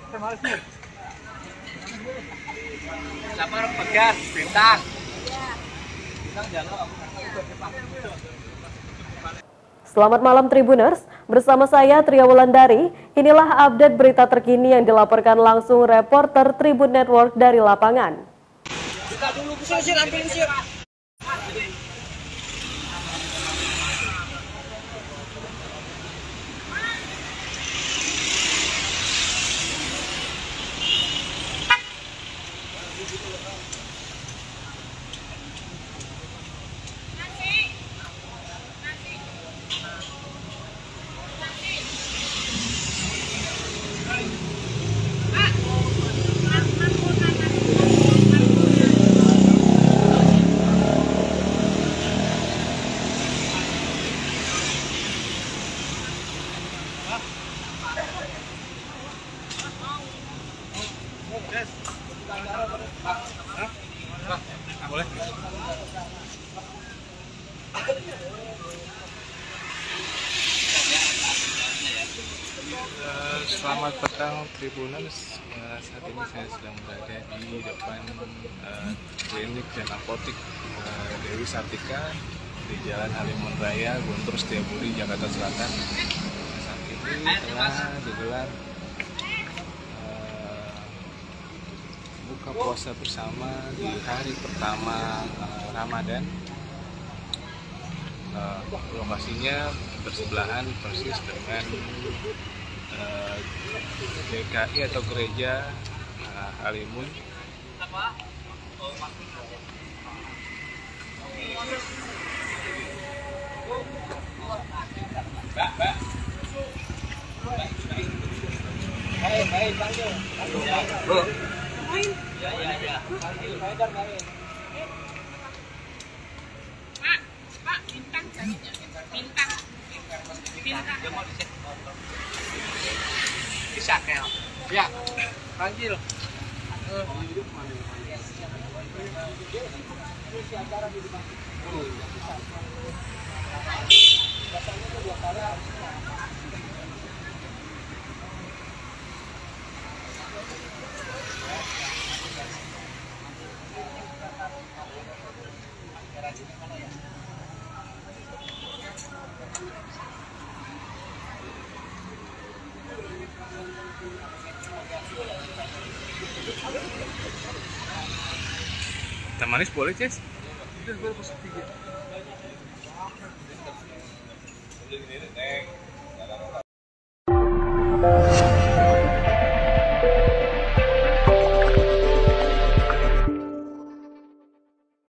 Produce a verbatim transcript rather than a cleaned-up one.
Siapa pegas bintang? Selamat malam Tribuners, bersama saya Tria Wulandari. Inilah update berita terkini yang dilaporkan langsung reporter Tribun Network dari lapangan. Kita dulu sir, ambilin sir. Boleh. Uh, selamat petang Tribuners. Uh, saat ini saya sedang berada di depan uh, klinik dan apotik uh, Dewi Sartika di Jalan Halimun Raya, Guntur Setiabudi, Jakarta Selatan. Saat ini telah digelar uh, buka puasa bersama di hari pertama uh, Ramadan. Uh, lokasinya bersebelahan persis dengan uh, G K I atau gereja uh, Halimun. Mbak, Mbak. Main, main, panggil. Bro. Main. Ya, ya, ya. Panggil, main, main. Pak, Pak, bintang tadinya. Bintang. Bintang. Dia mau di-set. Bisa, Kel. Ya. Panggil. Eh, hidup mana? Terus acara di depan. Biasanya itu dua kali harus. Teh manis boleh, Ces? Boleh.